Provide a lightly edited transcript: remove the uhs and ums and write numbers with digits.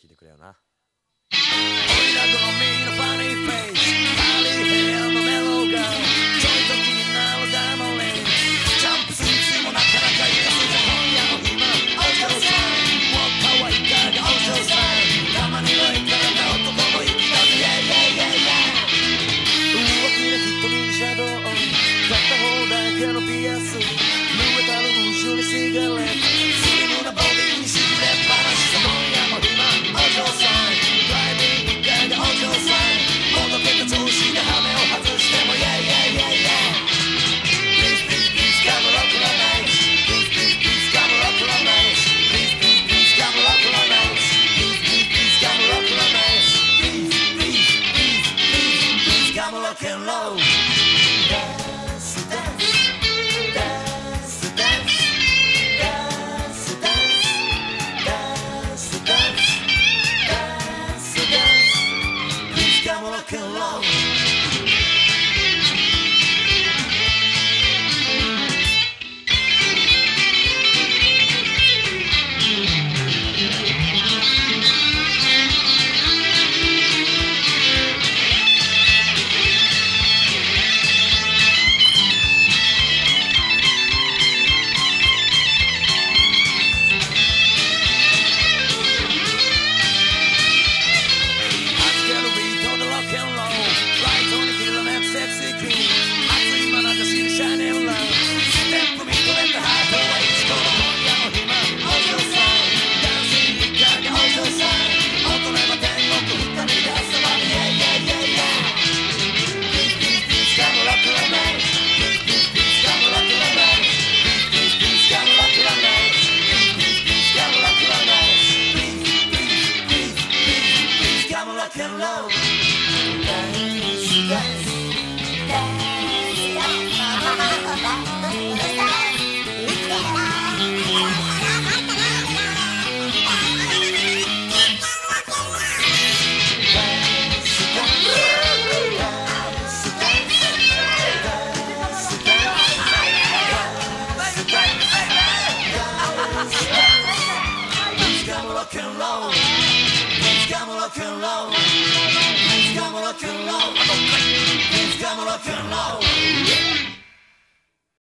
聞いてくれよな。 オイラ好みのファニーフェイス、カーリーヘアのメローがちょいと気になるダモリン、ジャンプスーツもなかなかいいですが、今夜も今お嬢さんもう可愛いからがお嬢さん、たまにはいいからな男もいいだぜ、イェイイェイイェイイェイ。浮気な瞳にシャドウ、片方だけのピアス、濡れたルージュにシガレット、スリムなボディにしびれっぱなし、今夜も今お嬢さん、ドライビングカーがお嬢さん、ほどけた調子で羽目を外してもイェイイェイイェイイェイ。Please please please come rock the night, please please please come rock the night, please please please come rock the night, please please please come rock the night, please please please please please come rock and roll. Dance dance dance dance dance dance dance dance dance, please come rock and roll. Sexy queen, 熱い眼差しにシャイニングラブ、ステップ見とれたハートは一個の今夜も暇お嬢さん、ダンスに行かがお嬢さん、踊れば天国二人で遊ばに Yeah yeah yeah yeah. Please please please come rock the night, please please please come rock the night, please please please come rock the night, please please please come rock the night, please please please please please come rock and roll. Dance dance rock and roll, let's come rock and roll, let's come rock and roll, let's come rock and roll.